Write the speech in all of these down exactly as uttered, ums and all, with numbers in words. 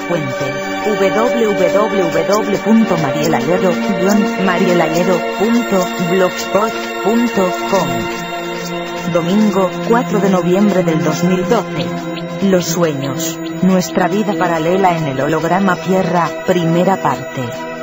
Fuente: w w w punto marielaledo guion marielaledo punto blogspot punto com. Domingo, cuatro de noviembre del dos mil doce. Los sueños, nuestra vida paralela en el holograma Tierra, primera parte.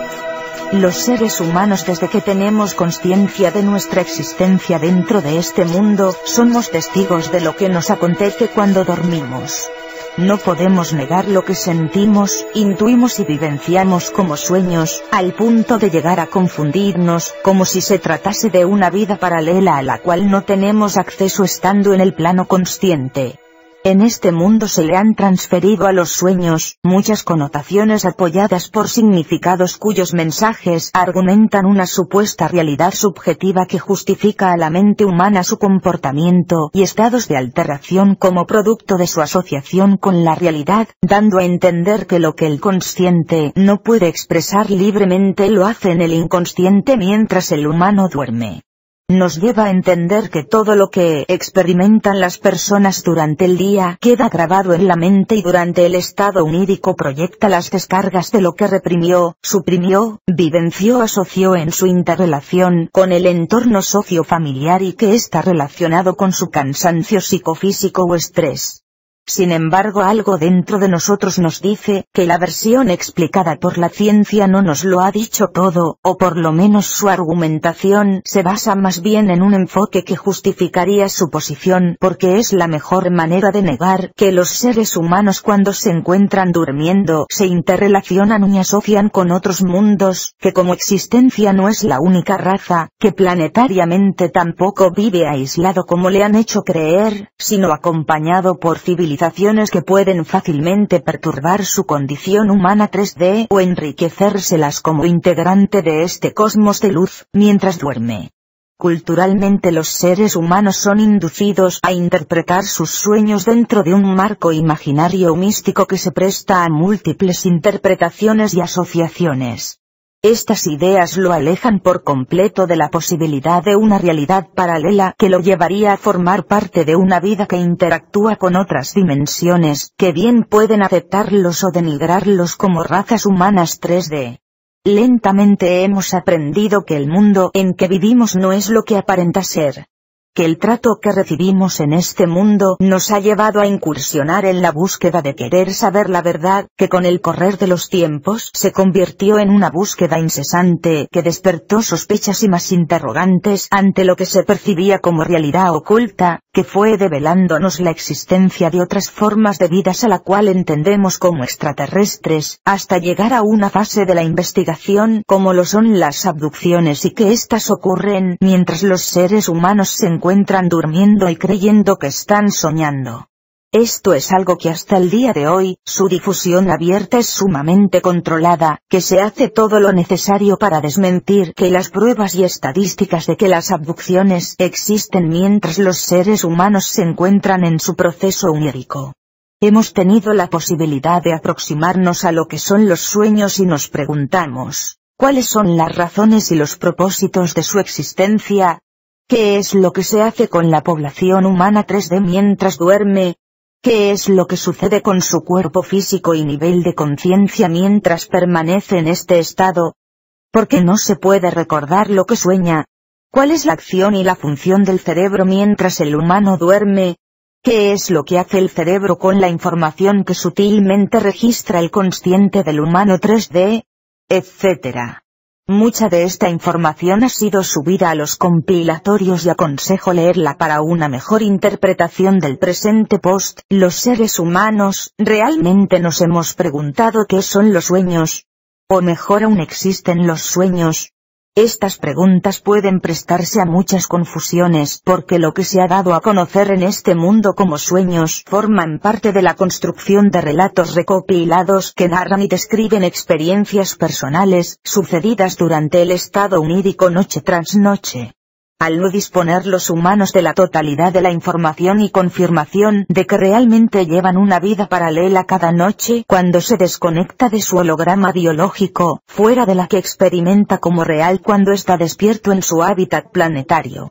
Los seres humanos, desde que tenemos conciencia de nuestra existencia dentro de este mundo, somos testigos de lo que nos acontece cuando dormimos. No podemos negar lo que sentimos, intuimos y vivenciamos como sueños, al punto de llegar a confundirnos, como si se tratase de una vida paralela a la cual no tenemos acceso estando en el plano consciente. En este mundo se le han transferido a los sueños muchas connotaciones apoyadas por significados cuyos mensajes argumentan una supuesta realidad subjetiva que justifica a la mente humana su comportamiento y estados de alteración como producto de su asociación con la realidad, dando a entender que lo que el consciente no puede expresar libremente lo hace en el inconsciente mientras el humano duerme. Nos lleva a entender que todo lo que experimentan las personas durante el día queda grabado en la mente y durante el estado onírico proyecta las descargas de lo que reprimió, suprimió, vivenció, asoció en su interrelación con el entorno sociofamiliar y que está relacionado con su cansancio psicofísico o estrés. Sin embargo, algo dentro de nosotros nos dice que la versión explicada por la ciencia no nos lo ha dicho todo, o por lo menos su argumentación se basa más bien en un enfoque que justificaría su posición, porque es la mejor manera de negar que los seres humanos cuando se encuentran durmiendo se interrelacionan y asocian con otros mundos, que como existencia no es la única raza, que planetariamente tampoco vive aislado como le han hecho creer, sino acompañado por civilizaciones que pueden fácilmente perturbar su condición humana tres D o enriquecérselas como integrante de este cosmos de luz, mientras duerme. Culturalmente los seres humanos son inducidos a interpretar sus sueños dentro de un marco imaginario o místico que se presta a múltiples interpretaciones y asociaciones. Estas ideas lo alejan por completo de la posibilidad de una realidad paralela que lo llevaría a formar parte de una vida que interactúa con otras dimensiones, que bien pueden aceptarlos o denigrarlos como razas humanas tres D. Lentamente hemos aprendido que el mundo en que vivimos no es lo que aparenta ser. Que el trato que recibimos en este mundo nos ha llevado a incursionar en la búsqueda de querer saber la verdad, que con el correr de los tiempos se convirtió en una búsqueda incesante que despertó sospechas y más interrogantes ante lo que se percibía como realidad oculta, que fue develándonos la existencia de otras formas de vidas a la cual entendemos como extraterrestres, hasta llegar a una fase de la investigación como lo son las abducciones y que éstas ocurren mientras los seres humanos se encuentran durmiendo y creyendo que están soñando. Esto es algo que hasta el día de hoy, su difusión abierta es sumamente controlada, que se hace todo lo necesario para desmentir que las pruebas y estadísticas de que las abducciones existen mientras los seres humanos se encuentran en su proceso onírico. Hemos tenido la posibilidad de aproximarnos a lo que son los sueños y nos preguntamos, ¿cuáles son las razones y los propósitos de su existencia? ¿Qué es lo que se hace con la población humana tres D mientras duerme? ¿Qué es lo que sucede con su cuerpo físico y nivel de conciencia mientras permanece en este estado? ¿Por qué no se puede recordar lo que sueña? ¿Cuál es la acción y la función del cerebro mientras el humano duerme? ¿Qué es lo que hace el cerebro con la información que sutilmente registra el consciente del humano tres D? Etcétera. Mucha de esta información ha sido subida a los compilatorios y aconsejo leerla para una mejor interpretación del presente post. Los seres humanos, ¿realmente nos hemos preguntado qué son los sueños? O mejor aún, ¿existen los sueños? Estas preguntas pueden prestarse a muchas confusiones porque lo que se ha dado a conocer en este mundo como sueños forman parte de la construcción de relatos recopilados que narran y describen experiencias personales sucedidas durante el estado onírico noche tras noche. Al no disponer los humanos de la totalidad de la información y confirmación de que realmente llevan una vida paralela cada noche cuando se desconecta de su holograma biológico, fuera de la que experimenta como real cuando está despierto en su hábitat planetario.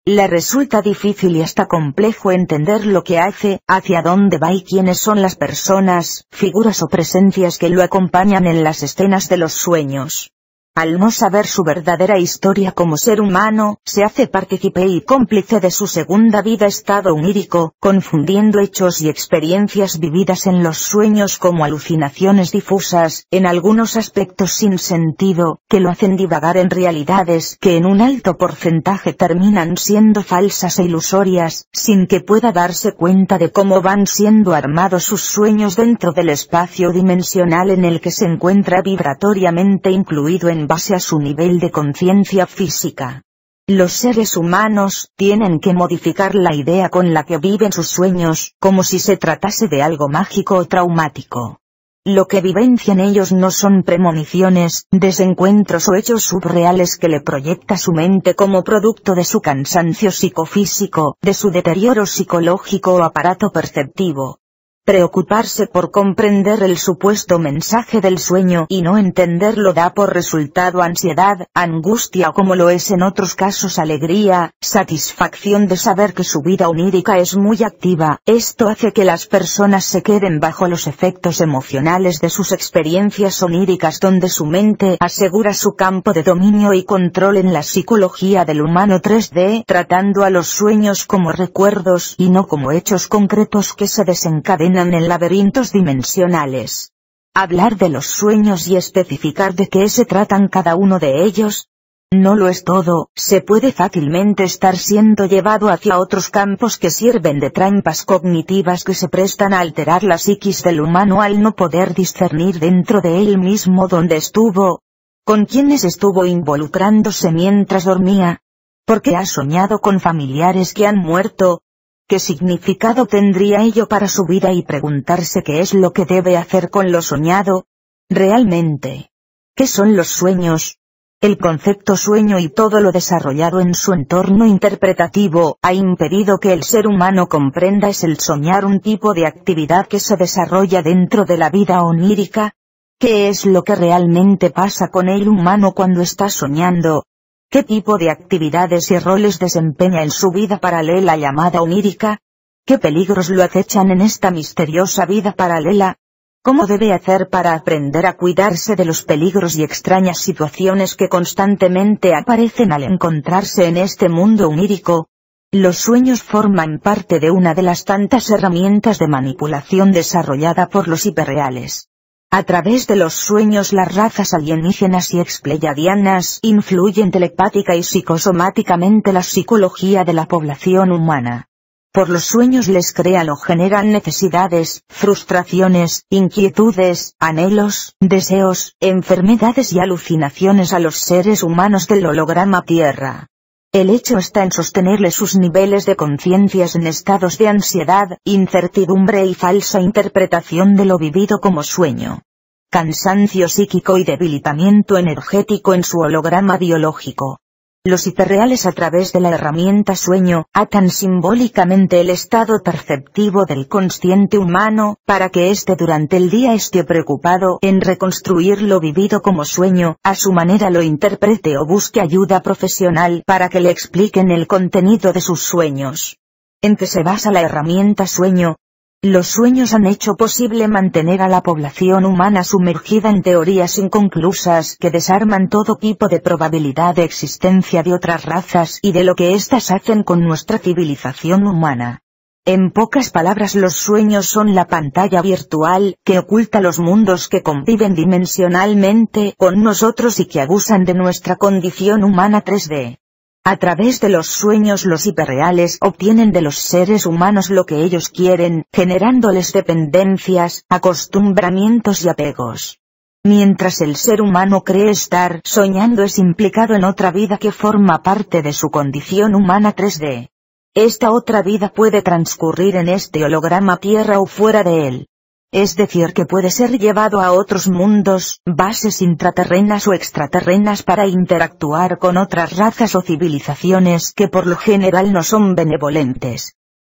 Le resulta difícil y hasta complejo entender lo que hace, hacia dónde va y quiénes son las personas, figuras o presencias que lo acompañan en las escenas de los sueños. Al no saber su verdadera historia como ser humano, se hace partícipe y cómplice de su segunda vida estado onírico, confundiendo hechos y experiencias vividas en los sueños como alucinaciones difusas, en algunos aspectos sin sentido, que lo hacen divagar en realidades que en un alto porcentaje terminan siendo falsas e ilusorias, sin que pueda darse cuenta de cómo van siendo armados sus sueños dentro del espacio dimensional en el que se encuentra vibratoriamente incluido en base a su nivel de conciencia física. Los seres humanos tienen que modificar la idea con la que viven sus sueños, como si se tratase de algo mágico o traumático. Lo que vivencian ellos no son premoniciones, desencuentros o hechos subreales que le proyecta su mente como producto de su cansancio psicofísico, de su deterioro psicológico o aparato perceptivo. Preocuparse por comprender el supuesto mensaje del sueño y no entenderlo da por resultado ansiedad, angustia o como lo es en otros casos alegría, satisfacción de saber que su vida onírica es muy activa. Esto hace que las personas se queden bajo los efectos emocionales de sus experiencias oníricas donde su mente asegura su campo de dominio y control en la psicología del humano tres D, tratando a los sueños como recuerdos y no como hechos concretos que se desencadenan en laberintos dimensionales. Hablar de los sueños y especificar de qué se tratan cada uno de ellos no lo es todo, se puede fácilmente estar siendo llevado hacia otros campos que sirven de trampas cognitivas que se prestan a alterar la psiquis del humano al no poder discernir dentro de él mismo dónde estuvo, con quiénes estuvo involucrándose mientras dormía, porque ha soñado con familiares que han muerto. ¿Qué significado tendría ello para su vida y preguntarse qué es lo que debe hacer con lo soñado? Realmente, ¿qué son los sueños? El concepto sueño y todo lo desarrollado en su entorno interpretativo ha impedido que el ser humano comprenda es el soñar un tipo de actividad que se desarrolla dentro de la vida onírica. ¿Qué es lo que realmente pasa con el humano cuando está soñando? ¿Qué tipo de actividades y roles desempeña en su vida paralela llamada onírica? ¿Qué peligros lo acechan en esta misteriosa vida paralela? ¿Cómo debe hacer para aprender a cuidarse de los peligros y extrañas situaciones que constantemente aparecen al encontrarse en este mundo onírico? Los sueños forman parte de una de las tantas herramientas de manipulación desarrollada por los hiperreales. A través de los sueños las razas alienígenas y expleyadianas influyen telepática y psicosomáticamente la psicología de la población humana. Por los sueños les crean o generan necesidades, frustraciones, inquietudes, anhelos, deseos, enfermedades y alucinaciones a los seres humanos del holograma Tierra. El hecho está en sostenerle sus niveles de conciencias en estados de ansiedad, incertidumbre y falsa interpretación de lo vivido como sueño. Cansancio psíquico y debilitamiento energético en su holograma biológico. Los hiperreales a través de la herramienta sueño, atan simbólicamente el estado perceptivo del consciente humano, para que éste durante el día esté preocupado en reconstruir lo vivido como sueño, a su manera lo interprete o busque ayuda profesional para que le expliquen el contenido de sus sueños. ¿En qué se basa la herramienta sueño? Los sueños han hecho posible mantener a la población humana sumergida en teorías inconclusas que desarman todo tipo de probabilidad de existencia de otras razas y de lo que éstas hacen con nuestra civilización humana. En pocas palabras, los sueños son la pantalla virtual que oculta los mundos que conviven dimensionalmente con nosotros y que abusan de nuestra condición humana tres D. A través de los sueños los hiperreales obtienen de los seres humanos lo que ellos quieren, generándoles dependencias, acostumbramientos y apegos. Mientras el ser humano cree estar soñando es implicado en otra vida que forma parte de su condición humana tres D. Esta otra vida puede transcurrir en este holograma Tierra o fuera de él. Es decir, que puede ser llevado a otros mundos, bases intraterrenas o extraterrenas para interactuar con otras razas o civilizaciones que por lo general no son benevolentes.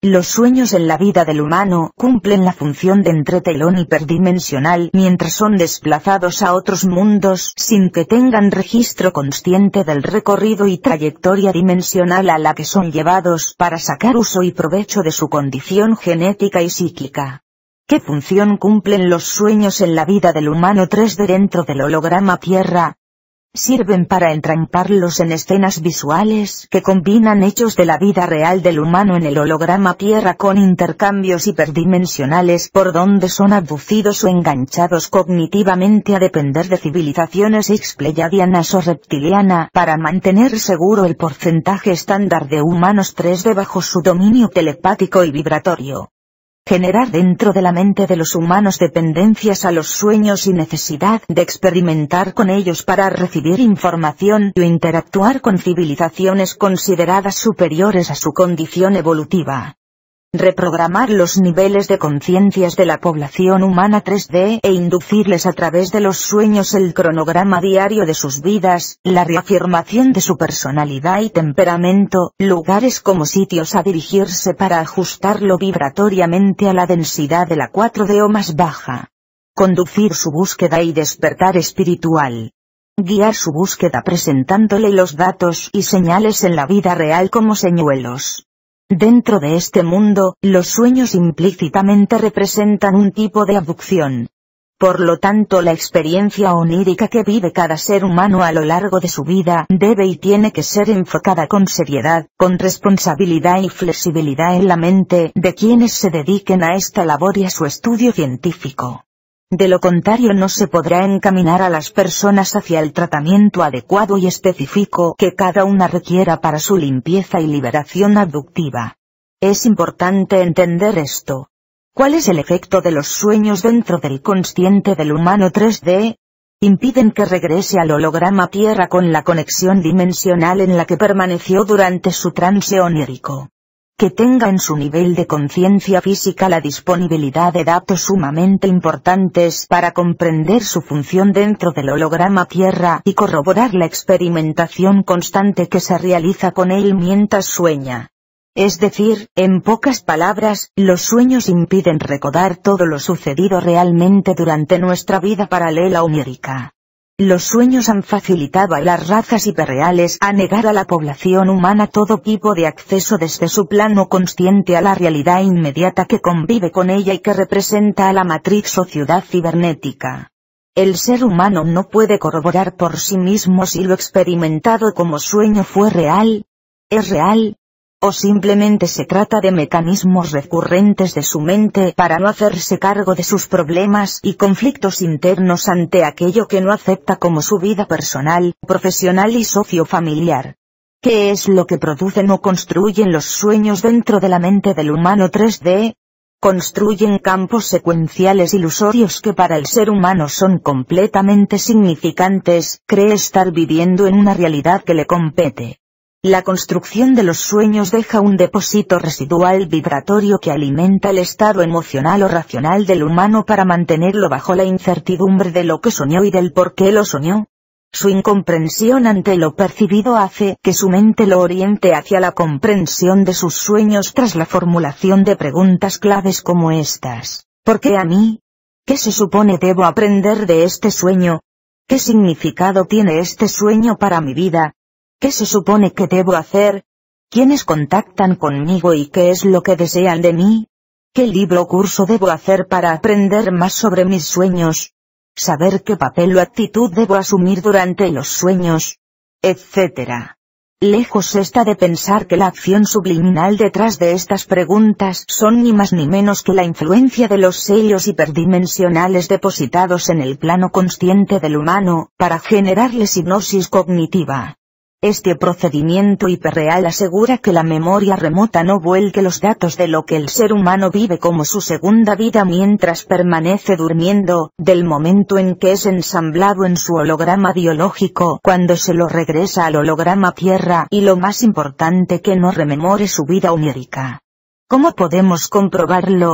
Los sueños en la vida del humano cumplen la función de entretelón hiperdimensional mientras son desplazados a otros mundos sin que tengan registro consciente del recorrido y trayectoria dimensional a la que son llevados para sacar uso y provecho de su condición genética y psíquica. ¿Qué función cumplen los sueños en la vida del humano tres D dentro del holograma Tierra? Sirven para entramparlos en escenas visuales que combinan hechos de la vida real del humano en el holograma Tierra con intercambios hiperdimensionales por donde son abducidos o enganchados cognitivamente a depender de civilizaciones expleyadianas o reptiliana para mantener seguro el porcentaje estándar de humanos tres D bajo su dominio telepático y vibratorio. Generar dentro de la mente de los humanos dependencias a los sueños y necesidad de experimentar con ellos para recibir información o interactuar con civilizaciones consideradas superiores a su condición evolutiva. Reprogramar los niveles de conciencias de la población humana tres D e inducirles a través de los sueños el cronograma diario de sus vidas, la reafirmación de su personalidad y temperamento, lugares como sitios a dirigirse para ajustarlo vibratoriamente a la densidad de la cuatro D o más baja. Conducir su búsqueda y despertar espiritual. Guiar su búsqueda presentándole los datos y señales en la vida real como señuelos. Dentro de este mundo, los sueños implícitamente representan un tipo de abducción. Por lo tanto, la experiencia onírica que vive cada ser humano a lo largo de su vida debe y tiene que ser enfocada con seriedad, con responsabilidad y flexibilidad en la mente de quienes se dediquen a esta labor y a su estudio científico. De lo contrario no se podrá encaminar a las personas hacia el tratamiento adecuado y específico que cada una requiera para su limpieza y liberación abductiva. Es importante entender esto. ¿Cuál es el efecto de los sueños dentro del consciente del humano tres D? Impiden que regrese al holograma Tierra con la conexión dimensional en la que permaneció durante su trance onírico. Que tenga en su nivel de conciencia física la disponibilidad de datos sumamente importantes para comprender su función dentro del holograma Tierra y corroborar la experimentación constante que se realiza con él mientras sueña. Es decir, en pocas palabras, los sueños impiden recordar todo lo sucedido realmente durante nuestra vida paralela onírica. Los sueños han facilitado a las razas hiperreales a negar a la población humana todo tipo de acceso desde su plano consciente a la realidad inmediata que convive con ella y que representa a la matrix o ciudad cibernética. El ser humano no puede corroborar por sí mismo si lo experimentado como sueño fue real, es real, o simplemente se trata de mecanismos recurrentes de su mente para no hacerse cargo de sus problemas y conflictos internos ante aquello que no acepta como su vida personal, profesional y sociofamiliar. ¿Qué es lo que producen o construyen los sueños dentro de la mente del humano tres D? Construyen campos secuenciales ilusorios que para el ser humano son completamente significantes, cree estar viviendo en una realidad que le compete. La construcción de los sueños deja un depósito residual vibratorio que alimenta el estado emocional o racional del humano para mantenerlo bajo la incertidumbre de lo que soñó y del por qué lo soñó. Su incomprensión ante lo percibido hace que su mente lo oriente hacia la comprensión de sus sueños tras la formulación de preguntas claves como estas. ¿Por qué a mí? ¿Qué se supone debo aprender de este sueño? ¿Qué significado tiene este sueño para mi vida? ¿Qué se supone que debo hacer? ¿Quiénes contactan conmigo y qué es lo que desean de mí? ¿Qué libro o curso debo hacer para aprender más sobre mis sueños? Saber qué papel o actitud debo asumir durante los sueños, etcétera. Lejos está de pensar que la acción subliminal detrás de estas preguntas son ni más ni menos que la influencia de los sellos hiperdimensionales depositados en el plano consciente del humano, para generarles hipnosis cognitiva. Este procedimiento hiperreal asegura que la memoria remota no vuelque los datos de lo que el ser humano vive como su segunda vida mientras permanece durmiendo, del momento en que es ensamblado en su holograma biológico cuando se lo regresa al holograma Tierra y lo más importante que no rememore su vida onírica. ¿Cómo podemos comprobarlo?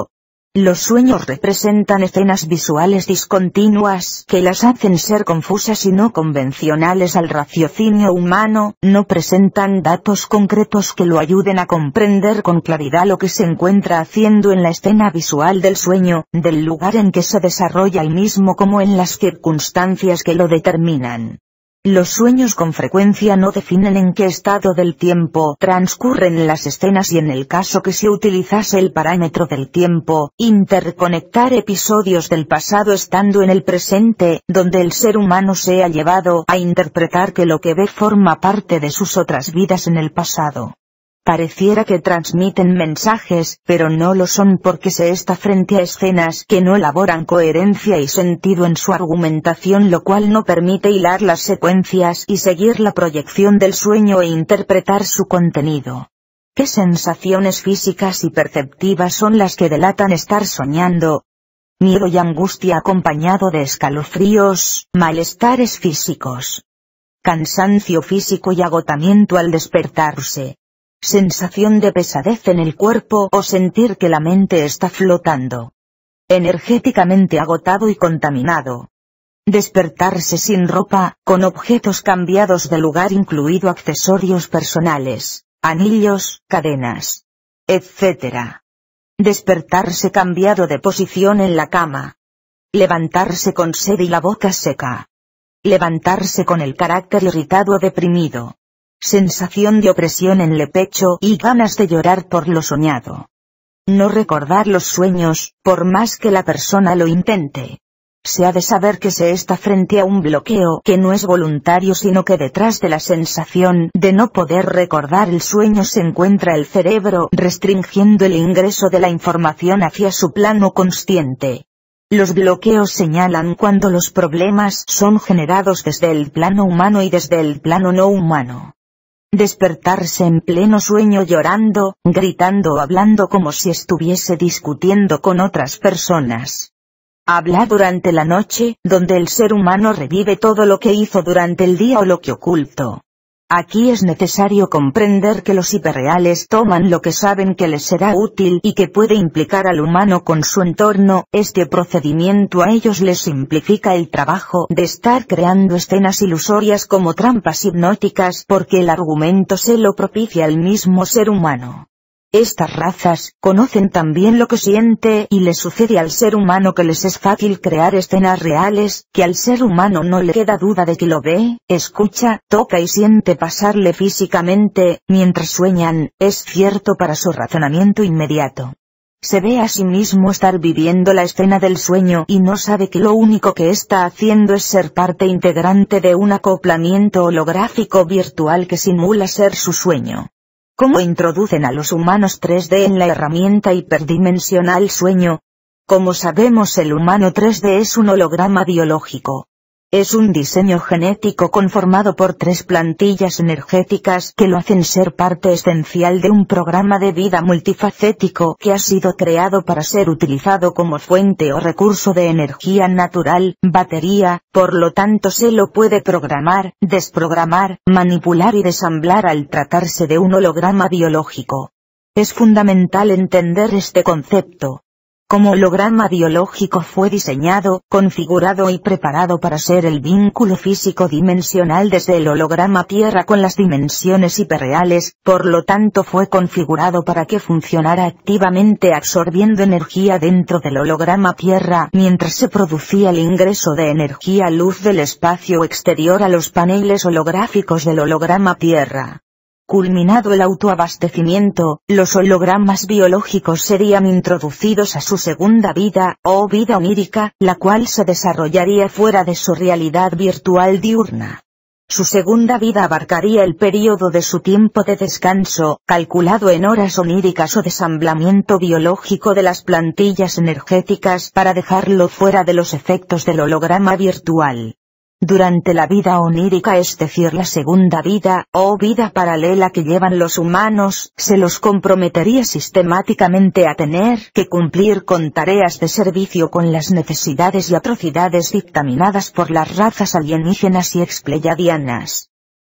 Los sueños representan escenas visuales discontinuas que las hacen ser confusas y no convencionales al raciocinio humano, no presentan datos concretos que lo ayuden a comprender con claridad lo que se encuentra haciendo en la escena visual del sueño, del lugar en que se desarrolla el mismo como en las circunstancias que lo determinan. Los sueños con frecuencia no definen en qué estado del tiempo transcurren las escenas y en el caso que se utilizase el parámetro del tiempo, interconectar episodios del pasado estando en el presente, donde el ser humano sea llevado a interpretar que lo que ve forma parte de sus otras vidas en el pasado. Pareciera que transmiten mensajes, pero no lo son porque se está frente a escenas que no elaboran coherencia y sentido en su argumentación, lo cual no permite hilar las secuencias y seguir la proyección del sueño e interpretar su contenido. ¿Qué sensaciones físicas y perceptivas son las que delatan estar soñando? Miedo y angustia acompañado de escalofríos, malestares físicos. Cansancio físico y agotamiento al despertarse. Sensación de pesadez en el cuerpo o sentir que la mente está flotando. Energéticamente agotado y contaminado. Despertarse sin ropa, con objetos cambiados de lugar incluido accesorios personales, anillos, cadenas, etcétera. Despertarse cambiado de posición en la cama. Levantarse con sed y la boca seca. Levantarse con el carácter irritado o deprimido. Sensación de opresión en el pecho y ganas de llorar por lo soñado. No recordar los sueños, por más que la persona lo intente. Se ha de saber que se está frente a un bloqueo que no es voluntario, sino que detrás de la sensación de no poder recordar el sueño se encuentra el cerebro restringiendo el ingreso de la información hacia su plano consciente. Los bloqueos señalan cuando los problemas son generados desde el plano humano y desde el plano no humano. Despertarse en pleno sueño llorando, gritando o hablando como si estuviese discutiendo con otras personas. Habla durante la noche, donde el ser humano revive todo lo que hizo durante el día o lo que ocultó. Aquí es necesario comprender que los hiperreales toman lo que saben que les será útil y que puede implicar al humano con su entorno. Este procedimiento a ellos les simplifica el trabajo de estar creando escenas ilusorias como trampas hipnóticas porque el argumento se lo propicia al mismo ser humano. Estas razas conocen también lo que siente y le sucede al ser humano, que les es fácil crear escenas reales, que al ser humano no le queda duda de que lo ve, escucha, toca y siente pasarle físicamente, mientras sueñan, es cierto para su razonamiento inmediato. Se ve a sí mismo estar viviendo la escena del sueño y no sabe que lo único que está haciendo es ser parte integrante de un acoplamiento holográfico virtual que simula ser su sueño. ¿Cómo introducen a los humanos tres D en la herramienta hiperdimensional sueño? Como sabemos, el humano tres D es un holograma biológico. Es un diseño genético conformado por tres plantillas energéticas que lo hacen ser parte esencial de un programa de vida multifacético que ha sido creado para ser utilizado como fuente o recurso de energía natural, batería, por lo tanto se lo puede programar, desprogramar, manipular y desamblar al tratarse de un holograma biológico. Es fundamental entender este concepto. Como holograma biológico fue diseñado, configurado y preparado para ser el vínculo físico dimensional desde el holograma Tierra con las dimensiones hiperreales, por lo tanto fue configurado para que funcionara activamente absorbiendo energía dentro del holograma Tierra mientras se producía el ingreso de energía luz del espacio exterior a los paneles holográficos del holograma Tierra. Culminado el autoabastecimiento, los hologramas biológicos serían introducidos a su segunda vida, o vida onírica, la cual se desarrollaría fuera de su realidad virtual diurna. Su segunda vida abarcaría el período de su tiempo de descanso, calculado en horas oníricas o desamblamiento biológico de las plantillas energéticas para dejarlo fuera de los efectos del holograma virtual. Durante la vida onírica, es decir, la segunda vida, o vida paralela que llevan los humanos, se los comprometería sistemáticamente a tener que cumplir con tareas de servicio con las necesidades y atrocidades dictaminadas por las razas alienígenas y expleyadianas.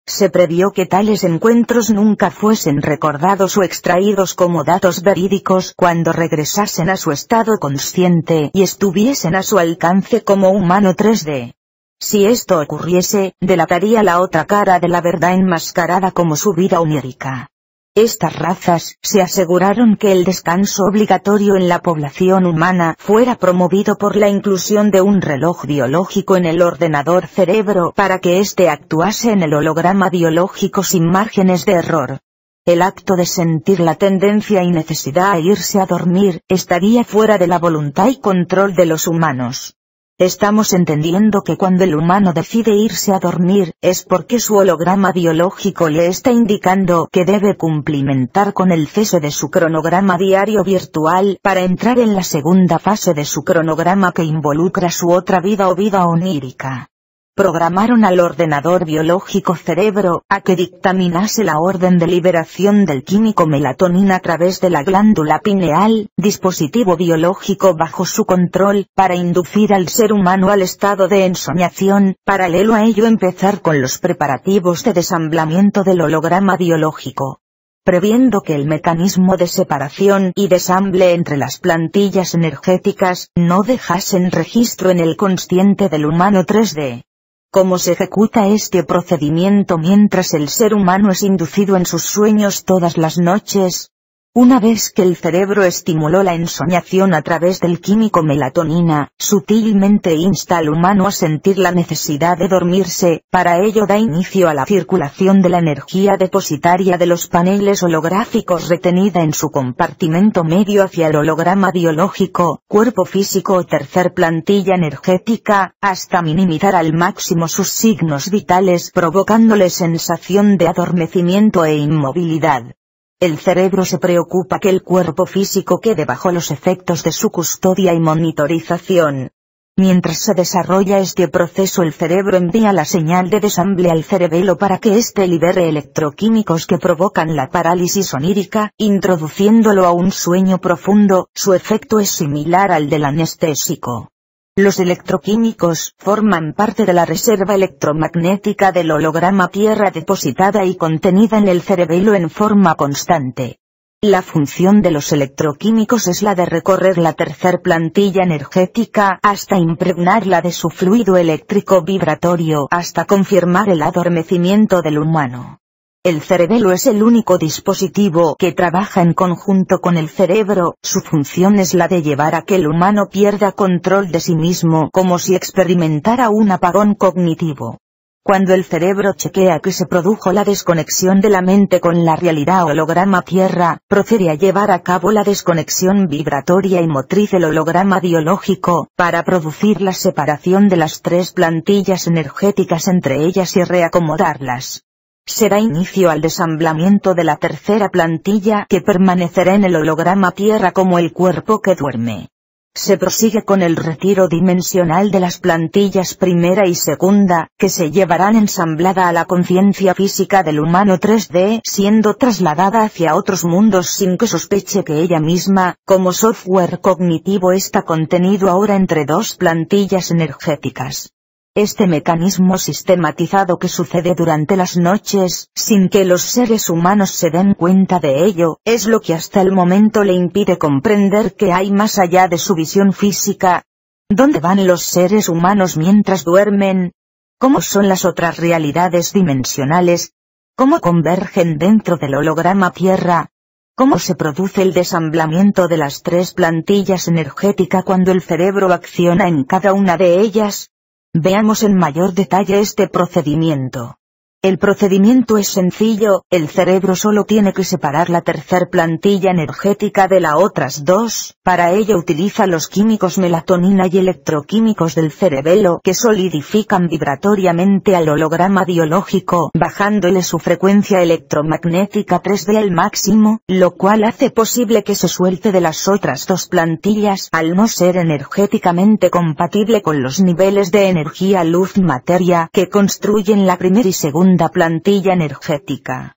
Se previó que tales encuentros nunca fuesen recordados o extraídos como datos verídicos cuando regresasen a su estado consciente y estuviesen a su alcance como humano tres D. Si esto ocurriese, delataría la otra cara de la verdad enmascarada como su vida onírica. Estas razas se aseguraron que el descanso obligatorio en la población humana fuera promovido por la inclusión de un reloj biológico en el ordenador cerebro para que éste actuase en el holograma biológico sin márgenes de error. El acto de sentir la tendencia y necesidad a irse a dormir estaría fuera de la voluntad y control de los humanos. Estamos entendiendo que cuando el humano decide irse a dormir, es porque su holograma biológico le está indicando que debe cumplimentar con el cese de su cronograma diario virtual para entrar en la segunda fase de su cronograma que involucra su otra vida o vida onírica. Programaron al ordenador biológico cerebro a que dictaminase la orden de liberación del químico melatonina a través de la glándula pineal, dispositivo biológico bajo su control, para inducir al ser humano al estado de ensoñación. Paralelo a ello empezar con los preparativos de desamblamiento del holograma biológico. Previendo que el mecanismo de separación y desamble entre las plantillas energéticas no dejasen registro en el consciente del humano tres D. ¿Cómo se ejecuta este procedimiento mientras el ser humano es inducido en sus sueños todas las noches? Una vez que el cerebro estimuló la ensoñación a través del químico melatonina, sutilmente insta al humano a sentir la necesidad de dormirse. Para ello da inicio a la circulación de la energía depositaria de los paneles holográficos retenida en su compartimento medio hacia el holograma biológico, cuerpo físico o tercer plantilla energética, hasta minimizar al máximo sus signos vitales provocándole sensación de adormecimiento e inmovilidad. El cerebro se preocupa que el cuerpo físico quede bajo los efectos de su custodia y monitorización. Mientras se desarrolla este proceso, el cerebro envía la señal de desamble al cerebelo para que éste libere electroquímicos que provocan la parálisis onírica, introduciéndolo a un sueño profundo. Su efecto es similar al del anestésico. Los electroquímicos forman parte de la reserva electromagnética del holograma Tierra depositada y contenida en el cerebelo en forma constante. La función de los electroquímicos es la de recorrer la tercer plantilla energética hasta impregnarla de su fluido eléctrico vibratorio hasta confirmar el adormecimiento del humano. El cerebelo es el único dispositivo que trabaja en conjunto con el cerebro. Su función es la de llevar a que el humano pierda control de sí mismo, como si experimentara un apagón cognitivo. Cuando el cerebro chequea que se produjo la desconexión de la mente con la realidad holograma Tierra, procede a llevar a cabo la desconexión vibratoria y motriz del holograma biológico, para producir la separación de las tres plantillas energéticas entre ellas y reacomodarlas. Se da inicio al desamblamiento de la tercera plantilla que permanecerá en el holograma Tierra como el cuerpo que duerme. Se prosigue con el retiro dimensional de las plantillas primera y segunda, que se llevarán ensamblada a la conciencia física del humano tres D, siendo trasladada hacia otros mundos sin que sospeche que ella misma, como software cognitivo, está contenido ahora entre dos plantillas energéticas. Este mecanismo sistematizado que sucede durante las noches, sin que los seres humanos se den cuenta de ello, es lo que hasta el momento le impide comprender que hay más allá de su visión física. ¿Dónde van los seres humanos mientras duermen? ¿Cómo son las otras realidades dimensionales? ¿Cómo convergen dentro del holograma Tierra? ¿Cómo se produce el desamblamiento de las tres plantillas energéticas cuando el cerebro acciona en cada una de ellas? Veamos en mayor detalle este procedimiento. El procedimiento es sencillo, el cerebro solo tiene que separar la tercer plantilla energética de las otras dos, para ello utiliza los químicos melatonina y electroquímicos del cerebelo que solidifican vibratoriamente al holograma biológico, bajándole su frecuencia electromagnética tres D al máximo, lo cual hace posible que se suelte de las otras dos plantillas al no ser energéticamente compatible con los niveles de energía luz-materia que construyen la primera y segunda plantilla energética.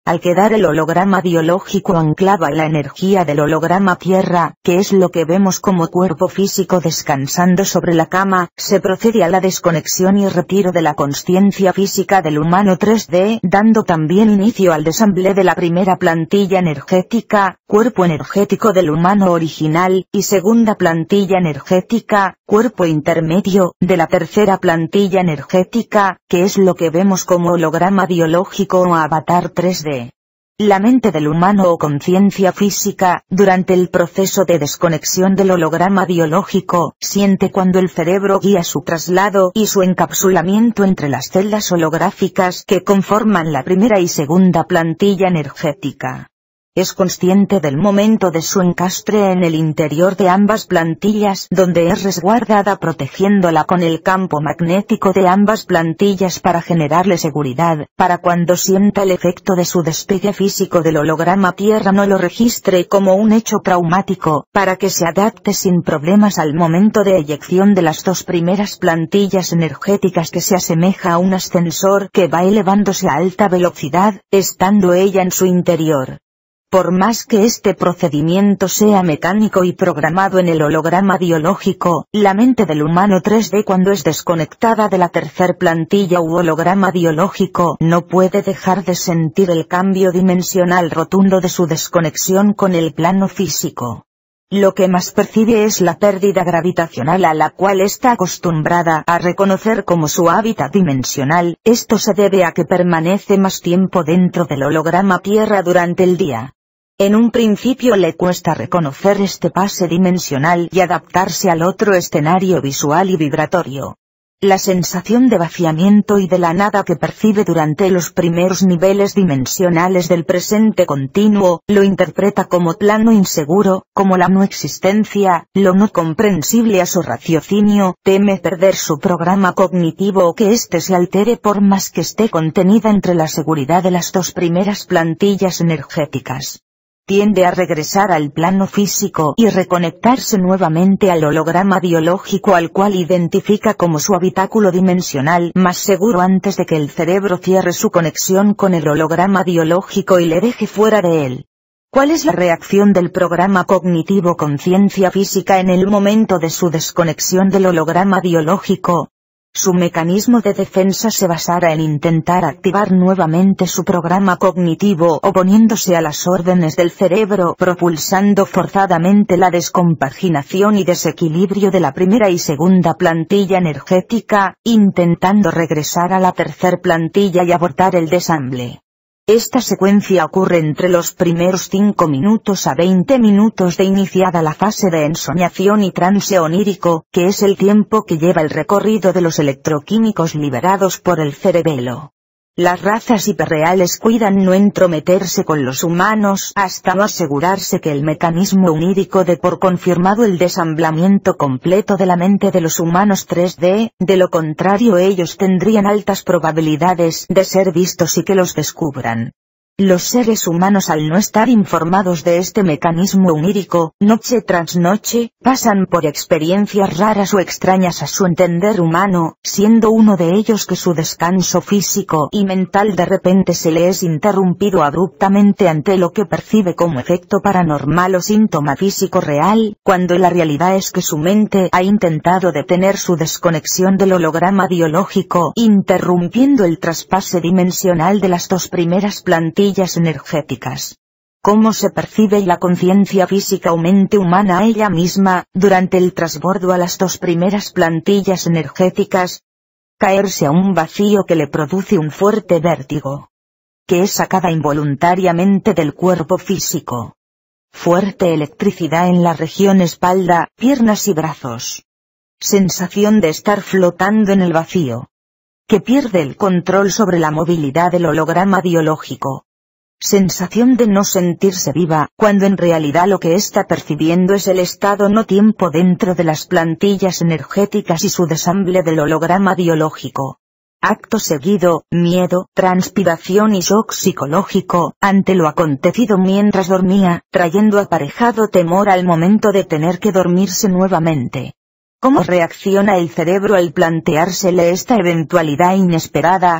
Al quedar el holograma biológico anclado a la energía del holograma Tierra, que es lo que vemos como cuerpo físico descansando sobre la cama, se procede a la desconexión y retiro de la consciencia física del humano tres D, dando también inicio al desamble de la primera plantilla energética, cuerpo energético del humano original, y segunda plantilla energética, cuerpo intermedio, de la tercera plantilla energética, que es lo que vemos como holograma biológico o avatar tres D. La mente del humano o conciencia física, durante el proceso de desconexión del holograma biológico, siente cuando el cerebro guía su traslado y su encapsulamiento entre las celdas holográficas que conforman la primera y segunda plantilla energética. Es consciente del momento de su encastre en el interior de ambas plantillas, donde es resguardada protegiéndola con el campo magnético de ambas plantillas para generarle seguridad, para cuando sienta el efecto de su despegue físico del holograma Tierra no lo registre como un hecho traumático, para que se adapte sin problemas al momento de eyección de las dos primeras plantillas energéticas, que se asemeja a un ascensor que va elevándose a alta velocidad, estando ella en su interior. Por más que este procedimiento sea mecánico y programado en el holograma biológico, la mente del humano tres D cuando es desconectada de la tercer plantilla u holograma biológico no puede dejar de sentir el cambio dimensional rotundo de su desconexión con el plano físico. Lo que más percibe es la pérdida gravitacional a la cual está acostumbrada a reconocer como su hábitat dimensional. Esto se debe a que permanece más tiempo dentro del holograma Tierra durante el día. En un principio le cuesta reconocer este pase dimensional y adaptarse al otro escenario visual y vibratorio. La sensación de vaciamiento y de la nada que percibe durante los primeros niveles dimensionales del presente continuo, lo interpreta como plano inseguro, como la no existencia, lo no comprensible a su raciocinio, teme perder su programa cognitivo o que éste se altere por más que esté contenida entre la seguridad de las dos primeras plantillas energéticas. Tiende a regresar al plano físico y reconectarse nuevamente al holograma biológico al cual identifica como su habitáculo dimensional más seguro antes de que el cerebro cierre su conexión con el holograma biológico y le deje fuera de él. ¿Cuál es la reacción del programa cognitivo conciencia física en el momento de su desconexión del holograma biológico? Su mecanismo de defensa se basará en intentar activar nuevamente su programa cognitivo oponiéndose a las órdenes del cerebro, propulsando forzadamente la descompaginación y desequilibrio de la primera y segunda plantilla energética, intentando regresar a la tercer plantilla y abortar el desamble. Esta secuencia ocurre entre los primeros cinco minutos a veinte minutos de iniciada la fase de ensoñación y trance onírico, que es el tiempo que lleva el recorrido de los electroquímicos liberados por el cerebelo. Las razas hiperreales cuidan no entrometerse con los humanos hasta no asegurarse que el mecanismo unírico dé por confirmado el desamblamiento completo de la mente de los humanos tres D, de lo contrario ellos tendrían altas probabilidades de ser vistos y que los descubran. Los seres humanos al no estar informados de este mecanismo unírico, noche tras noche, pasan por experiencias raras o extrañas a su entender humano, siendo uno de ellos que su descanso físico y mental de repente se le es interrumpido abruptamente ante lo que percibe como efecto paranormal o síntoma físico real, cuando la realidad es que su mente ha intentado detener su desconexión del holograma biológico, interrumpiendo el traspase dimensional de las dos primeras plantillas energéticas. ¿Cómo se percibe la conciencia física o mente humana a ella misma, durante el trasbordo a las dos primeras plantillas energéticas? Caerse a un vacío que le produce un fuerte vértigo, que es sacada involuntariamente del cuerpo físico. Fuerte electricidad en la región espalda, piernas y brazos. Sensación de estar flotando en el vacío, que pierde el control sobre la movilidad del holograma biológico. Sensación de no sentirse viva, cuando en realidad lo que está percibiendo es el estado no tiempo dentro de las plantillas energéticas y su desamble del holograma biológico. Acto seguido, miedo, transpiración y shock psicológico, ante lo acontecido mientras dormía, trayendo aparejado temor al momento de tener que dormirse nuevamente. ¿Cómo reacciona el cerebro al planteársele esta eventualidad inesperada?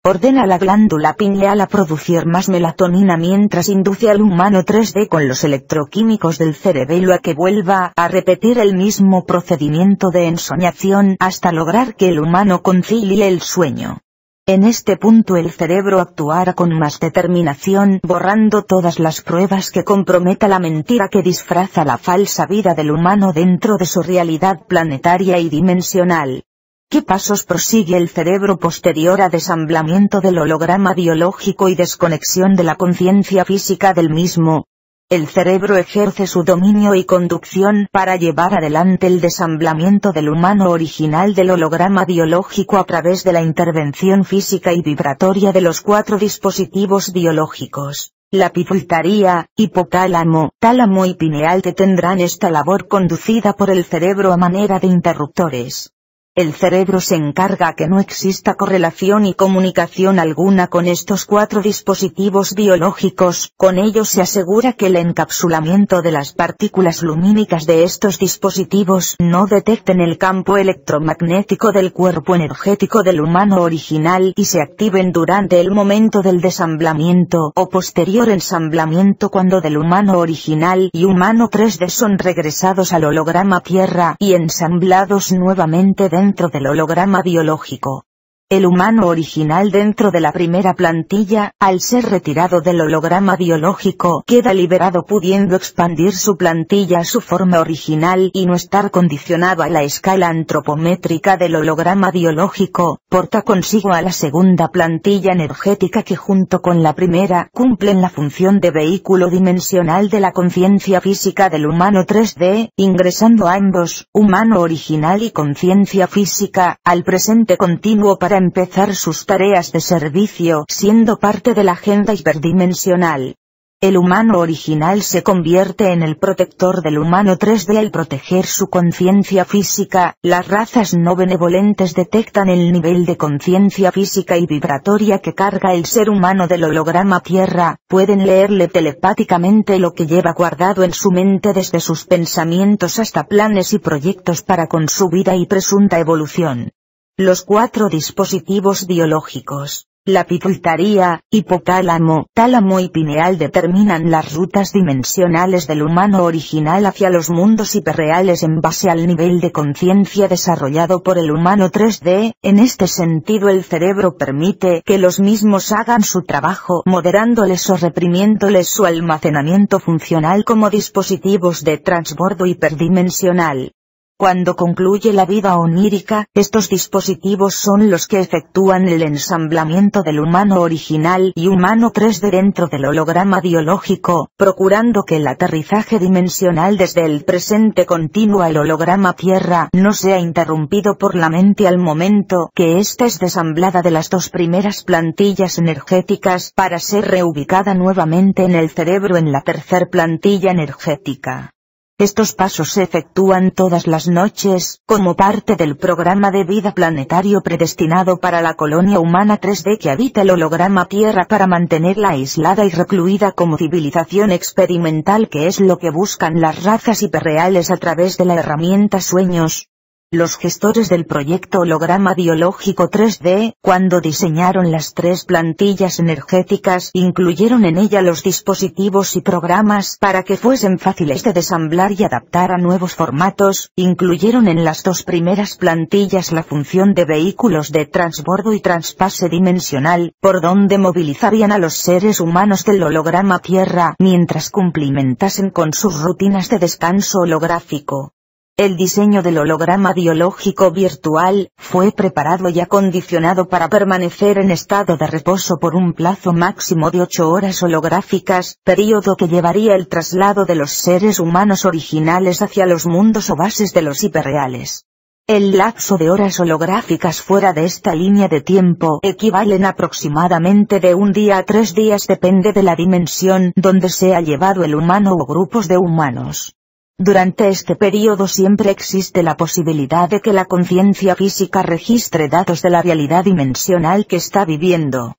Ordena a la glándula pineal a producir más melatonina mientras induce al humano tres D con los electroquímicos del cerebelo a que vuelva a repetir el mismo procedimiento de ensoñación hasta lograr que el humano concilie el sueño. En este punto el cerebro actuará con más determinación, borrando todas las pruebas que comprometa la mentira que disfraza la falsa vida del humano dentro de su realidad planetaria y dimensional. ¿Qué pasos prosigue el cerebro posterior a desamblamiento del holograma biológico y desconexión de la conciencia física del mismo? El cerebro ejerce su dominio y conducción para llevar adelante el desamblamiento del humano original del holograma biológico a través de la intervención física y vibratoria de los cuatro dispositivos biológicos. La pituitaria, hipotálamo, tálamo y pineal que tendrán esta labor conducida por el cerebro a manera de interruptores. El cerebro se encarga que no exista correlación y comunicación alguna con estos cuatro dispositivos biológicos, con ello se asegura que el encapsulamiento de las partículas lumínicas de estos dispositivos no detecten el campo electromagnético del cuerpo energético del humano original y se activen durante el momento del desamblamiento o posterior ensamblamiento cuando del humano original y humano tres D son regresados al holograma Tierra y ensamblados nuevamente dentro dentro del holograma biológico. El humano original dentro de la primera plantilla, al ser retirado del holograma biológico, queda liberado pudiendo expandir su plantilla a su forma original y no estar condicionado a la escala antropométrica del holograma biológico, porta consigo a la segunda plantilla energética que junto con la primera cumplen la función de vehículo dimensional de la conciencia física del humano tres D, ingresando ambos, humano original y conciencia física, al presente continuo para empezar sus tareas de servicio, siendo parte de la agenda hiperdimensional. El humano original se convierte en el protector del humano tres D al proteger su conciencia física. Las razas no benevolentes detectan el nivel de conciencia física y vibratoria que carga el ser humano del holograma Tierra, pueden leerle telepáticamente lo que lleva guardado en su mente desde sus pensamientos hasta planes y proyectos para con su vida y presunta evolución. Los cuatro dispositivos biológicos, la pituitaria, hipotálamo, tálamo y pineal determinan las rutas dimensionales del humano original hacia los mundos hiperreales en base al nivel de conciencia desarrollado por el humano tres D. En este sentido el cerebro permite que los mismos hagan su trabajo moderándoles o reprimiéndoles su almacenamiento funcional como dispositivos de transbordo hiperdimensional. Cuando concluye la vida onírica, estos dispositivos son los que efectúan el ensamblamiento del humano original y humano tres D dentro del holograma biológico, procurando que el aterrizaje dimensional desde el presente continuo al holograma Tierra no sea interrumpido por la mente al momento que ésta es desamblada de las dos primeras plantillas energéticas para ser reubicada nuevamente en el cerebro en la tercer plantilla energética. Estos pasos se efectúan todas las noches, como parte del programa de vida planetario predestinado para la colonia humana tres D que habita el holograma Tierra para mantenerla aislada y recluida como civilización experimental, que es lo que buscan las razas hiperreales a través de la herramienta sueños. Los gestores del proyecto holograma biológico tres D, cuando diseñaron las tres plantillas energéticas, incluyeron en ella los dispositivos y programas para que fuesen fáciles de desamblar y adaptar a nuevos formatos. Incluyeron en las dos primeras plantillas la función de vehículos de transbordo y traspase dimensional, por donde movilizarían a los seres humanos del holograma Tierra mientras cumplimentasen con sus rutinas de descanso holográfico. El diseño del holograma biológico virtual fue preparado y acondicionado para permanecer en estado de reposo por un plazo máximo de ocho horas holográficas, período que llevaría el traslado de los seres humanos originales hacia los mundos o bases de los hiperreales. El lapso de horas holográficas fuera de esta línea de tiempo equivalen aproximadamente de un día a tres días, depende de la dimensión donde sea llevado el humano o grupos de humanos. Durante este periodo siempre existe la posibilidad de que la conciencia física registre datos de la realidad dimensional que está viviendo.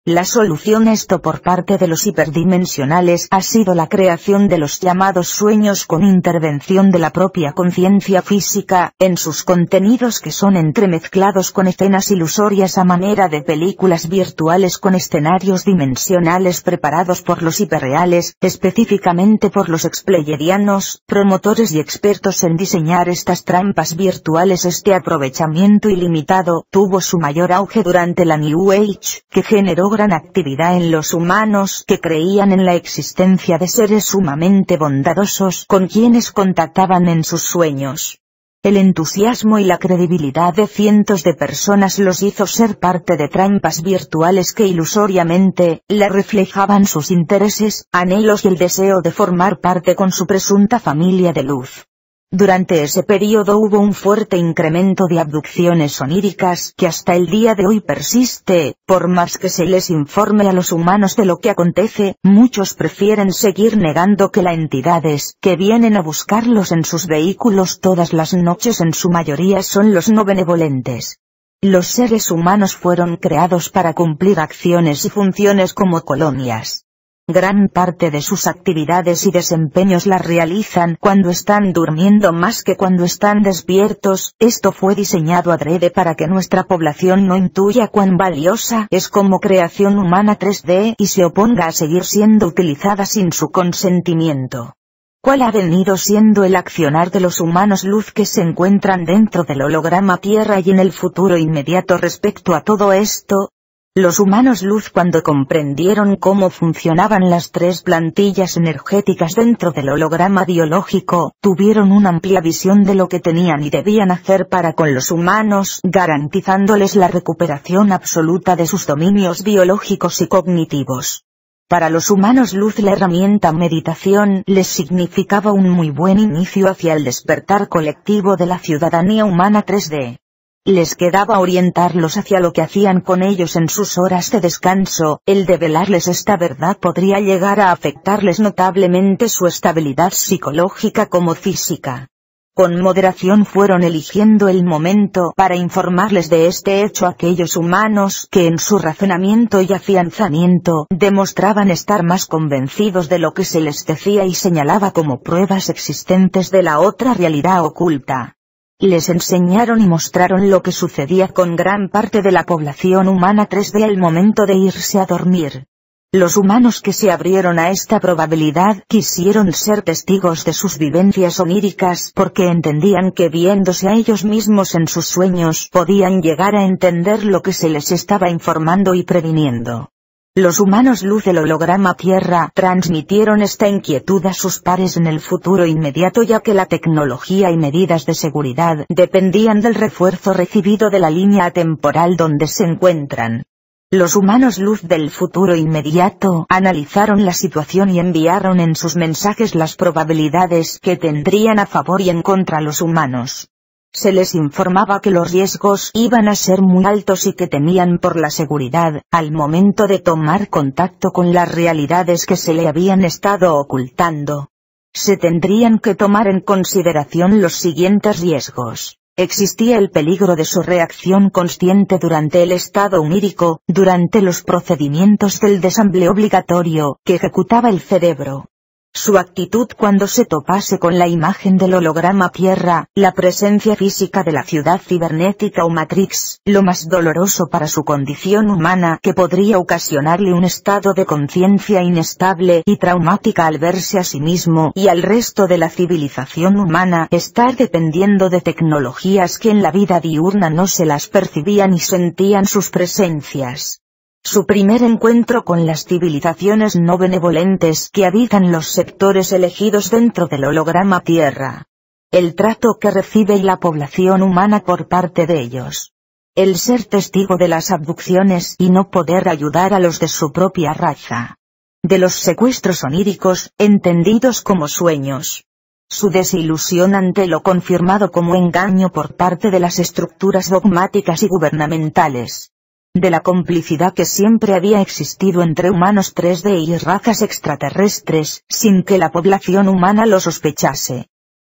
La solución a esto por parte de los hiperdimensionales ha sido la creación de los llamados sueños con intervención de la propia conciencia física, en sus contenidos que son entremezclados con escenas ilusorias a manera de películas virtuales con escenarios dimensionales preparados por los hiperreales, específicamente por los explayerianos, promotores y expertos en diseñar estas trampas virtuales. Este aprovechamiento ilimitado tuvo su mayor auge durante la New Age, que generó gran actividad en los humanos que creían en la existencia de seres sumamente bondadosos con quienes contactaban en sus sueños. El entusiasmo y la credibilidad de cientos de personas los hizo ser parte de trampas virtuales que ilusoriamente le reflejaban sus intereses, anhelos y el deseo de formar parte con su presunta familia de luz. Durante ese periodo hubo un fuerte incremento de abducciones oníricas que hasta el día de hoy persiste. Por más que se les informe a los humanos de lo que acontece, muchos prefieren seguir negando que las entidades que vienen a buscarlos en sus vehículos todas las noches en su mayoría son los no benevolentes. Los seres humanos fueron creados para cumplir acciones y funciones como colonias. Gran parte de sus actividades y desempeños las realizan cuando están durmiendo más que cuando están despiertos. Esto fue diseñado adrede para que nuestra población no intuya cuán valiosa es como creación humana tres D y se oponga a seguir siendo utilizada sin su consentimiento. ¿Cuál ha venido siendo el accionar de los humanos luz que se encuentran dentro del holograma Tierra y en el futuro inmediato respecto a todo esto? Los humanos luz, cuando comprendieron cómo funcionaban las tres plantillas energéticas dentro del holograma biológico, tuvieron una amplia visión de lo que tenían y debían hacer para con los humanos, garantizándoles la recuperación absoluta de sus dominios biológicos y cognitivos. Para los humanos luz la herramienta meditación les significaba un muy buen inicio hacia el despertar colectivo de la ciudadanía humana tres D. Les quedaba orientarlos hacia lo que hacían con ellos en sus horas de descanso. El develarles esta verdad podría llegar a afectarles notablemente su estabilidad psicológica como física. Con moderación fueron eligiendo el momento para informarles de este hecho a aquellos humanos que en su razonamiento y afianzamiento demostraban estar más convencidos de lo que se les decía y señalaba como pruebas existentes de la otra realidad oculta. Les enseñaron y mostraron lo que sucedía con gran parte de la población humana tres D al momento de irse a dormir. Los humanos que se abrieron a esta probabilidad quisieron ser testigos de sus vivencias oníricas porque entendían que viéndose a ellos mismos en sus sueños podían llegar a entender lo que se les estaba informando y previniendo. Los humanos luz del holograma Tierra transmitieron esta inquietud a sus pares en el futuro inmediato ya que la tecnología y medidas de seguridad dependían del refuerzo recibido de la línea temporal donde se encuentran. Los humanos luz del futuro inmediato analizaron la situación y enviaron en sus mensajes las probabilidades que tendrían a favor y en contra los humanos. Se les informaba que los riesgos iban a ser muy altos y que temían por la seguridad, al momento de tomar contacto con las realidades que se le habían estado ocultando. Se tendrían que tomar en consideración los siguientes riesgos. Existía el peligro de su reacción consciente durante el estado onírico, durante los procedimientos del desamble obligatorio que ejecutaba el cerebro. Su actitud cuando se topase con la imagen del holograma Tierra, la presencia física de la ciudad cibernética o Matrix, lo más doloroso para su condición humana que podría ocasionarle un estado de conciencia inestable y traumática al verse a sí mismo y al resto de la civilización humana estar dependiendo de tecnologías que en la vida diurna no se las percibían y sentían sus presencias. Su primer encuentro con las civilizaciones no benevolentes que habitan los sectores elegidos dentro del holograma Tierra. El trato que recibe la población humana por parte de ellos. El ser testigo de las abducciones y no poder ayudar a los de su propia raza. De los secuestros oníricos, entendidos como sueños. Su desilusión ante lo confirmado como engaño por parte de las estructuras dogmáticas y gubernamentales. De la complicidad que siempre había existido entre humanos tres D y razas extraterrestres, sin que la población humana lo sospechase.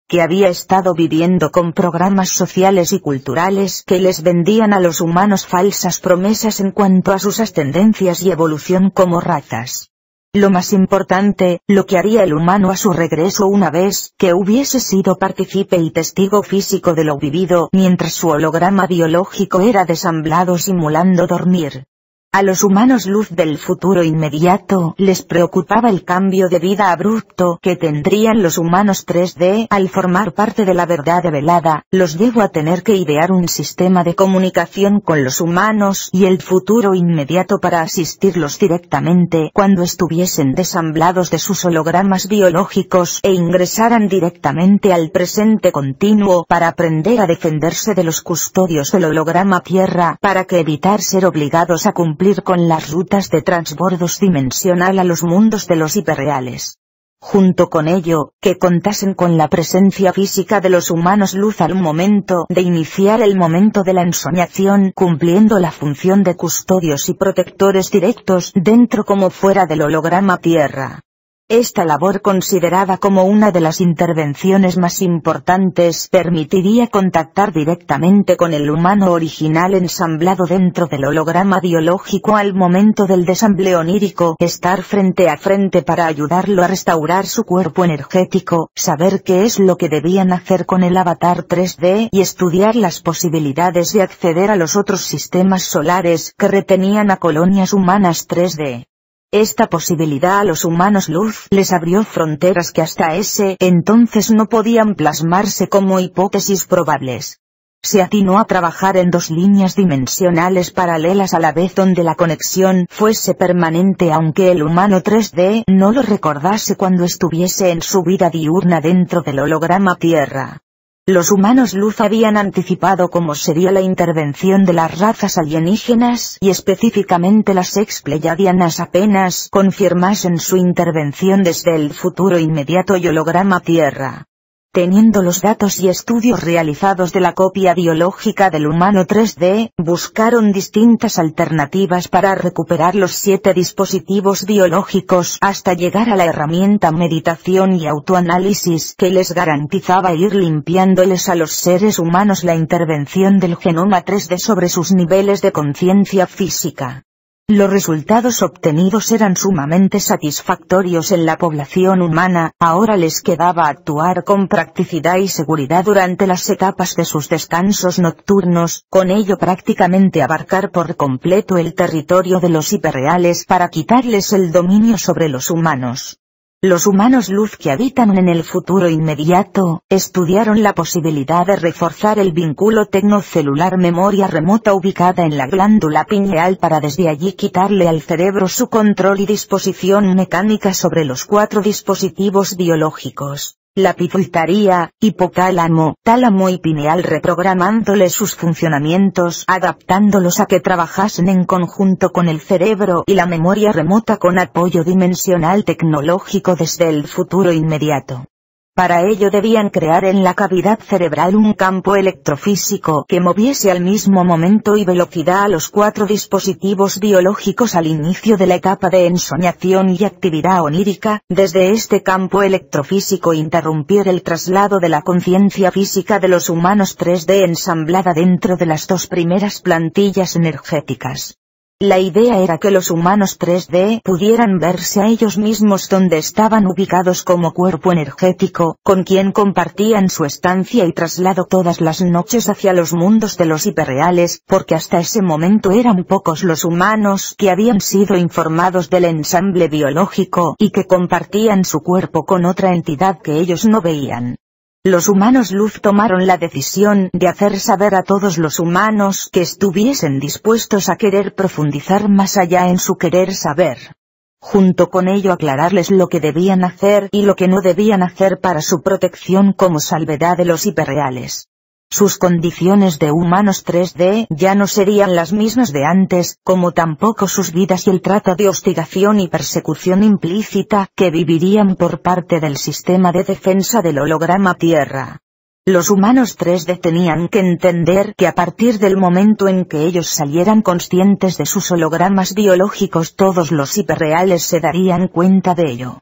que había estado viviendo con programas sociales y culturales que les vendían a los humanos falsas promesas en cuanto a sus ascendencias y evolución como razas. Lo más importante, lo que haría el humano a su regreso una vez que hubiese sido partícipe y testigo físico de lo vivido mientras su holograma biológico era desamblado simulando dormir. A los humanos luz del futuro inmediato les preocupaba el cambio de vida abrupto que tendrían los humanos tres D al formar parte de la verdad develada. Los llevó a tener que idear un sistema de comunicación con los humanos y el futuro inmediato para asistirlos directamente cuando estuviesen desamblados de sus hologramas biológicos e ingresaran directamente al presente continuo para aprender a defenderse de los custodios del holograma Tierra para que evitar ser obligados a cumplir con las rutas de transbordos dimensional a los mundos de los hiperreales. Junto con ello, que contasen con la presencia física de los humanos luz al momento de iniciar el momento de la ensoñación, cumpliendo la función de custodios y protectores directos dentro como fuera del holograma Tierra. Esta labor, considerada como una de las intervenciones más importantes, permitiría contactar directamente con el humano original ensamblado dentro del holograma biológico al momento del desamble onírico, estar frente a frente para ayudarlo a restaurar su cuerpo energético, saber qué es lo que debían hacer con el avatar tres D y estudiar las posibilidades de acceder a los otros sistemas solares que retenían a colonias humanas tres D. Esta posibilidad a los humanos luz les abrió fronteras que hasta ese entonces no podían plasmarse como hipótesis probables. Se atinó a trabajar en dos líneas dimensionales paralelas a la vez donde la conexión fuese permanente aunque el humano tres D no lo recordase cuando estuviese en su vida diurna dentro del holograma Tierra. Los humanos luz habían anticipado cómo sería la intervención de las razas alienígenas y específicamente las ex-pleyadianas apenas confirmasen su intervención desde el futuro inmediato y holograma Tierra. Teniendo los datos y estudios realizados de la copia biológica del humano tres D, buscaron distintas alternativas para recuperar los siete dispositivos biológicos hasta llegar a la herramienta meditación y autoanálisis que les garantizaba ir limpiándoles a los seres humanos la intervención del genoma tres D sobre sus niveles de conciencia física. Los resultados obtenidos eran sumamente satisfactorios en la población humana, ahora les quedaba actuar con practicidad y seguridad durante las etapas de sus descansos nocturnos, con ello prácticamente abarcar por completo el territorio de los hiperreales para quitarles el dominio sobre los humanos. Los humanos luz que habitan en el futuro inmediato, estudiaron la posibilidad de reforzar el vínculo tecnocelular memoria remota ubicada en la glándula pineal para desde allí quitarle al cerebro su control y disposición mecánica sobre los cuatro dispositivos biológicos. La pituitaria, hipotálamo, tálamo y pineal reprogramándole sus funcionamientos, adaptándolos a que trabajasen en conjunto con el cerebro y la memoria remota con apoyo dimensional tecnológico desde el futuro inmediato. Para ello debían crear en la cavidad cerebral un campo electrofísico que moviese al mismo momento y velocidad a los cuatro dispositivos biológicos al inicio de la etapa de ensoñación y actividad onírica, desde este campo electrofísico interrumpir el traslado de la conciencia física de los humanos tres D ensamblada dentro de las dos primeras plantillas energéticas. La idea era que los humanos tres D pudieran verse a ellos mismos donde estaban ubicados como cuerpo energético, con quien compartían su estancia y traslado todas las noches hacia los mundos de los hiperreales, porque hasta ese momento eran pocos los humanos que habían sido informados del ensamble biológico y que compartían su cuerpo con otra entidad que ellos no veían. Los humanos luz tomaron la decisión de hacer saber a todos los humanos que estuviesen dispuestos a querer profundizar más allá en su querer saber. Junto con ello aclararles lo que debían hacer y lo que no debían hacer para su protección como salvedad de los hiperreales. Sus condiciones de humanos tres D ya no serían las mismas de antes, como tampoco sus vidas y el trato de hostigación y persecución implícita que vivirían por parte del sistema de defensa del holograma Tierra. Los humanos tres D tenían que entender que a partir del momento en que ellos salieran conscientes de sus hologramas biológicos todos los hiperreales se darían cuenta de ello.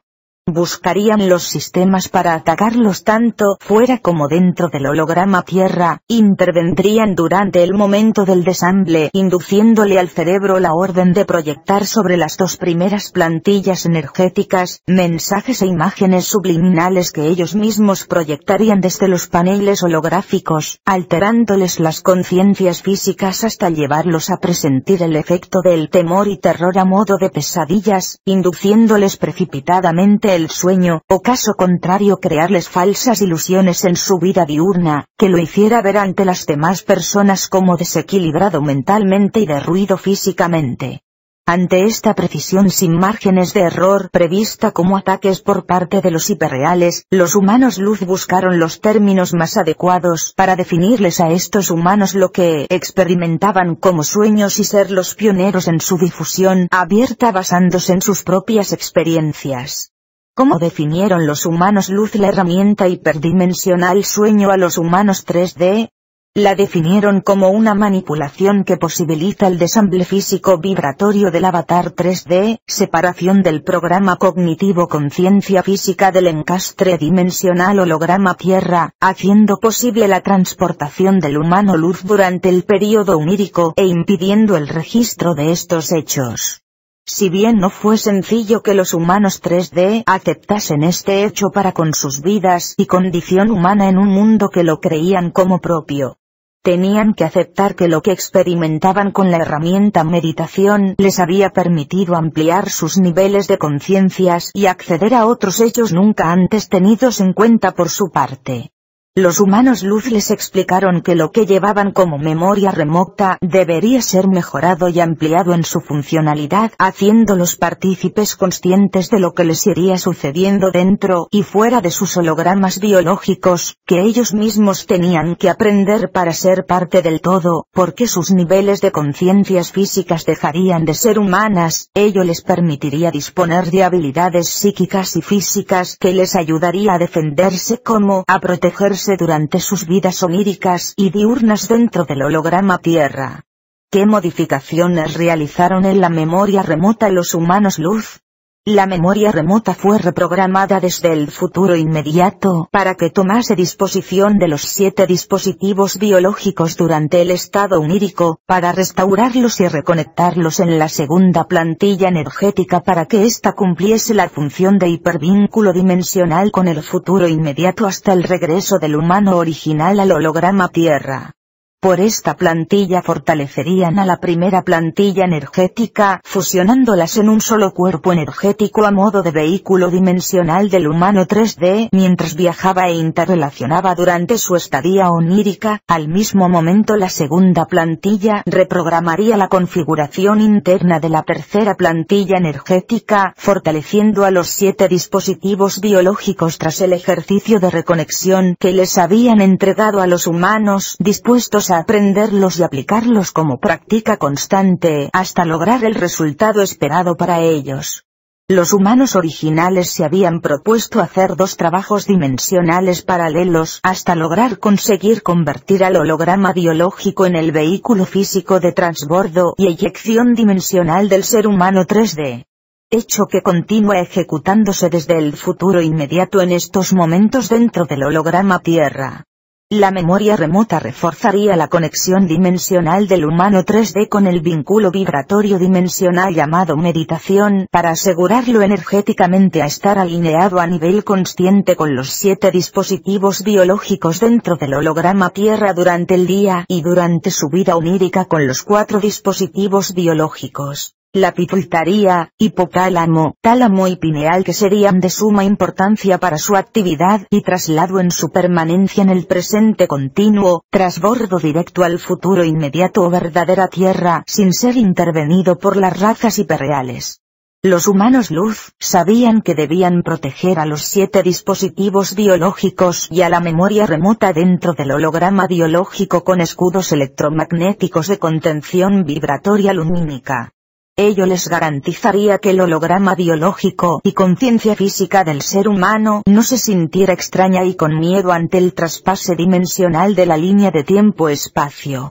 buscarían los sistemas para atacarlos tanto fuera como dentro del holograma Tierra, intervendrían durante el momento del desamble induciéndole al cerebro la orden de proyectar sobre las dos primeras plantillas energéticas, mensajes e imágenes subliminales que ellos mismos proyectarían desde los paneles holográficos, alterándoles las conciencias físicas hasta llevarlos a presentir el efecto del temor y terror a modo de pesadillas, induciéndoles precipitadamente el sueño, o caso contrario crearles falsas ilusiones en su vida diurna, que lo hiciera ver ante las demás personas como desequilibrado mentalmente y derruido físicamente. Ante esta precisión sin márgenes de error prevista como ataques por parte de los hiperreales, los humanos luz buscaron los términos más adecuados para definirles a estos humanos lo que experimentaban como sueños y ser los pioneros en su difusión abierta basándose en sus propias experiencias. ¿Cómo definieron los humanos luz la herramienta hiperdimensional sueño a los humanos tres D? La definieron como una manipulación que posibilita el desamble físico vibratorio del avatar tres D, separación del programa cognitivo conciencia física del encastre dimensional holograma Tierra, haciendo posible la transportación del humano luz durante el período onírico e impidiendo el registro de estos hechos. Si bien no fue sencillo que los humanos tres D aceptasen este hecho para con sus vidas y condición humana en un mundo que lo creían como propio, tenían que aceptar que lo que experimentaban con la herramienta meditación les había permitido ampliar sus niveles de conciencias y acceder a otros hechos nunca antes tenidos en cuenta por su parte. Los humanos luz les explicaron que lo que llevaban como memoria remota debería ser mejorado y ampliado en su funcionalidad, haciéndolos partícipes conscientes de lo que les iría sucediendo dentro y fuera de sus hologramas biológicos, que ellos mismos tenían que aprender para ser parte del todo, porque sus niveles de conciencias físicas dejarían de ser humanas. Ello les permitiría disponer de habilidades psíquicas y físicas que les ayudaría a defenderse como a protegerse durante sus vidas oníricas y diurnas dentro del holograma Tierra. ¿Qué modificaciones realizaron en la memoria remota los humanos luz? La memoria remota fue reprogramada desde el futuro inmediato para que tomase disposición de los siete dispositivos biológicos durante el estado onírico, para restaurarlos y reconectarlos en la segunda plantilla energética para que ésta cumpliese la función de hipervínculo dimensional con el futuro inmediato hasta el regreso del humano original al holograma Tierra. Por esta plantilla fortalecerían a la primera plantilla energética, fusionándolas en un solo cuerpo energético a modo de vehículo dimensional del humano tres D mientras viajaba e interrelacionaba durante su estadía onírica. Al mismo momento la segunda plantilla reprogramaría la configuración interna de la tercera plantilla energética, fortaleciendo a los siete dispositivos biológicos tras el ejercicio de reconexión que les habían entregado a los humanos, dispuestos a aprenderlos y aplicarlos como práctica constante hasta lograr el resultado esperado para ellos. Los humanos originales se habían propuesto hacer dos trabajos dimensionales paralelos hasta lograr conseguir convertir al holograma biológico en el vehículo físico de transbordo y eyección dimensional del ser humano tres D. Hecho que continúa ejecutándose desde el futuro inmediato en estos momentos dentro del holograma Tierra. La memoria remota reforzaría la conexión dimensional del humano tres D con el vínculo vibratorio dimensional llamado meditación para asegurarlo energéticamente a estar alineado a nivel consciente con los siete dispositivos biológicos dentro del holograma Tierra durante el día y durante su vida onírica con los cuatro dispositivos biológicos. La pituitaria, hipotálamo, tálamo y pineal que serían de suma importancia para su actividad y traslado en su permanencia en el presente continuo, trasbordo directo al futuro inmediato o verdadera Tierra sin ser intervenido por las razas hiperreales. Los humanos luz sabían que debían proteger a los siete dispositivos biológicos y a la memoria remota dentro del holograma biológico con escudos electromagnéticos de contención vibratoria lumínica. Ello les garantizaría que el holograma biológico y conciencia física del ser humano no se sintiera extraña y con miedo ante el traspase dimensional de la línea de tiempo-espacio.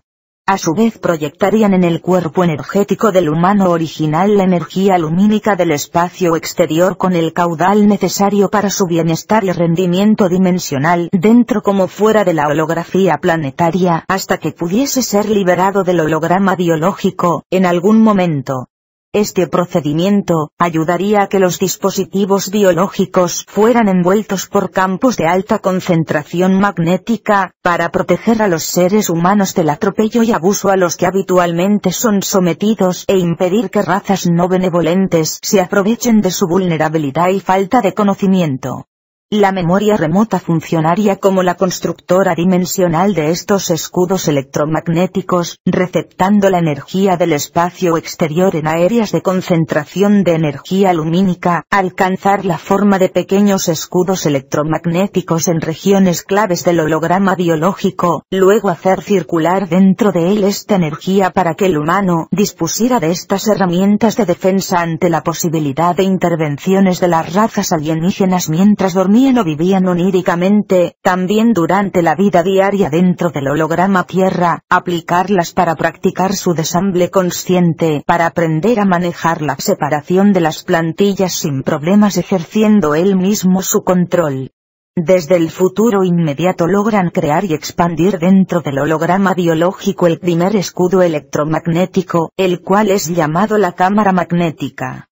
A su vez proyectarían en el cuerpo energético del humano original la energía lumínica del espacio exterior con el caudal necesario para su bienestar y rendimiento dimensional dentro como fuera de la holografía planetaria hasta que pudiese ser liberado del holograma biológico, en algún momento. Este procedimiento ayudaría a que los dispositivos biológicos fueran envueltos por campos de alta concentración magnética, para proteger a los seres humanos del atropello y abuso a los que habitualmente son sometidos e impedir que razas no benevolentes se aprovechen de su vulnerabilidad y falta de conocimiento. La memoria remota funcionaría como la constructora dimensional de estos escudos electromagnéticos, receptando la energía del espacio exterior en áreas de concentración de energía lumínica, alcanzar la forma de pequeños escudos electromagnéticos en regiones claves del holograma biológico, luego hacer circular dentro de él esta energía para que el humano dispusiera de estas herramientas de defensa ante la posibilidad de intervenciones de las razas alienígenas mientras dormía o vivían oníricamente, también durante la vida diaria dentro del holograma Tierra, aplicarlas para practicar su desamble consciente, para aprender a manejar la separación de las plantillas sin problemas ejerciendo él mismo su control. Desde el futuro inmediato logran crear y expandir dentro del holograma biológico el primer escudo electromagnético, el cual es llamado la cámara magnética.